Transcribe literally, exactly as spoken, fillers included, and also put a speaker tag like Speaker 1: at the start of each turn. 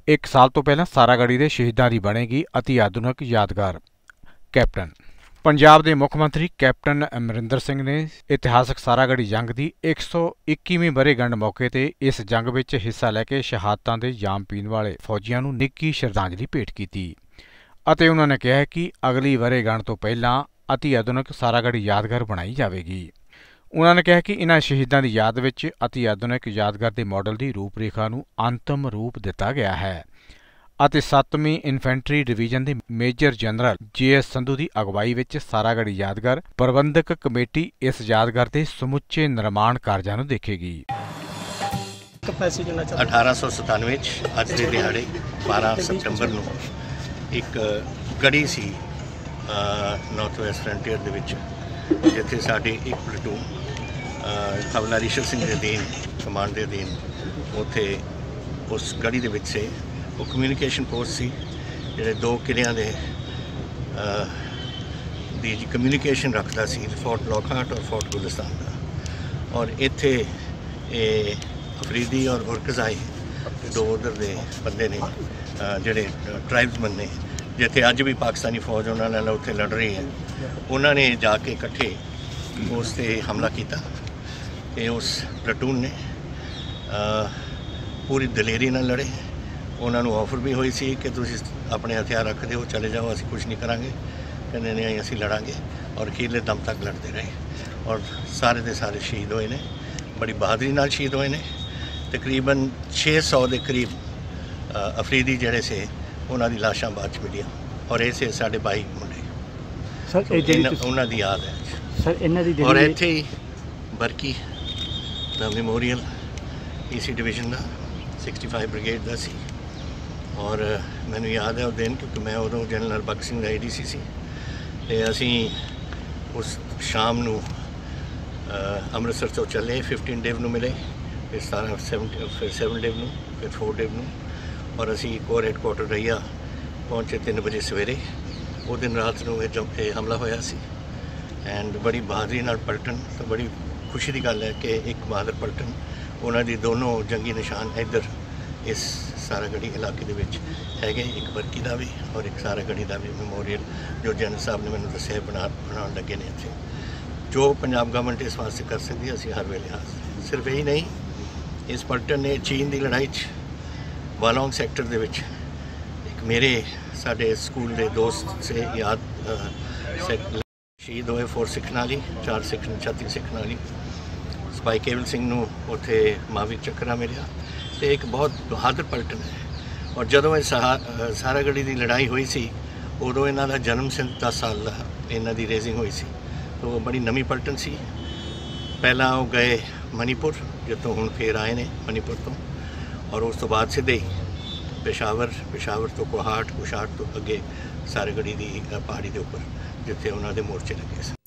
Speaker 1: एक साल तो पहला सारागढ़ी के शहीदों की बनेगी अति आधुनिक यादगार। कैप्टन पंजाब के मुख मंत्री कैप्टन अमरिंदर सिंह ने इतिहासक सारागढ़ी जंग की एक सौ इक्कीवीं वरेगंढ मौके पर इस जंग में हिस्सा लैके शहादतां दे जाम पीण वाले फौजियों को निੱਘੀ श्रद्धांजलि भेंट की। उन्होंने कहा कि अगली वरेगंढ तो पहला अति आधुनिक सारागढ़ी यादगार बनाई जाएगी। उन्होंने कहा कि इन्हां शहीदों की याद में अति आधुनिक यादगार के मॉडल की रूपरेखा को अंतिम रूप दिता गया है। सत्तवीं इन्फेंट्री डिवीजन के major general J S Sandhu की अगवाई में सारागढ़ी यादगार प्रबंधक कमेटी इस यादगार के समुचे निर्माण कार्यों को देखेगी।
Speaker 2: अठारह सौ सतानवे अज के दिहाड़े बारह सितंबर को एक गढ़ी सी नॉर्थ वैस्ट फ्रंटियर के विच जिथे साडी एक प्लटून हवलदार ईश्वर सिंह के अधीन कमांड के अधीन उत्थे उस गढ़ी के से वो कम्यूनीकेशन पोस्ट सी जिहड़े दो किलियां दे दी कम्यूनीकेशन रखता सी, फोर्ट लॉकहार्ट और फोर्ट गुलिस्तान का। और इत्थे ये अफरीदी और उरकजाई दो उधर दे बंदे ने जिहड़े ट्राइब्समैन ने जिथे अज भी पाकिस्तानी फौज उन्होंने नाल उत्थे लड़ रही है, उन्होंने जाके इकट्ठे उस पर हमला किया। ते उस प्लटून ने पूरी दलेरी नाल लड़े। उन्होंने ऑफर भी हुई सी कि तुसीं अपने हथियार रख दो, चले जाओ, असीं कुछ नहीं करांगे। कहते नहीं असीं लड़ांगे और अखीरले दम तक लड़ते रहे और सारे के सारे शहीद होए ने, बड़ी बहादरी नाल शहीद होए ने। तकरीबन छे सौ के करीब अफरीदी जिहड़े से उन्हों की लाशां बाद च मिलियां और ये से साढ़े बाई मुंडे उन्हों की याद है सर इन्हां दी। और इत्थे ही बरकी दा मेमोरीअल ई सी डिवीजन का सिक्सटी फाइव ब्रिगेड का सी और मैनूं याद है उस दिन क्योंकि मैं उदों जनरल भगत सिंह का ए डी सी सी ते असीं उस शाम नूं अमृतसर तो चले, फिफ्टीन डेव नूं मिले, फिर सतारह सैवन फिर सैवन डेव नूं, फिर फोर डेव नूं और असी कोर हैडकुआटर रहिया पहुँचे तीन बजे सवेरे। वो दिन रात को यह हमला होया सी एंड बड़ी बहादरी नाल पलटन। तो बड़ी खुशी की गल है कि एक बहादुर पलटन उन्होंने दोनों जंगी निशान इधर इस सारागढ़ी इलाके के है, एक बरकी का भी और एक सारागढ़ी का भी मेमोरीअल जो जनरल साहब ने मैंने दसिया बना बना लगे ने इतने। जो पंजाब गवर्नमेंट इस वास्ते कर सकती असी हर वेले हाजिर। सिर्फ यही नहीं, इस पलटन ने चीन की लड़ाई वालोंग सैक्टर दे विच एक मेरे साडे स्कूल के दोस्त से याद शहीद होए फोर सिख नाली, चार सिख छत्ती सिख नाली। सपाई केवल सिंह नूं उत्थे महावीर चक्रा मिलिया। तो एक बहुत बहादुर पलटन है। और जदों ये सारागढ़ी की लड़ाई हुई सी उदों इन्हां दा जन्म से दस साल का इन्हां दी रेजिंग हुई सी। तो वो बड़ी नवी पलटन सी। पहला वो गए मणिपुर जितों हुण फिर आए ने मणिपुर तो, और उस तो बाद सीधे ही पेशावर, पेशावर तो कोहाट, कुशाट तो अगे सारागढ़ी की पहाड़ी के उपर जिथे उन्होंने मोर्चे लगे।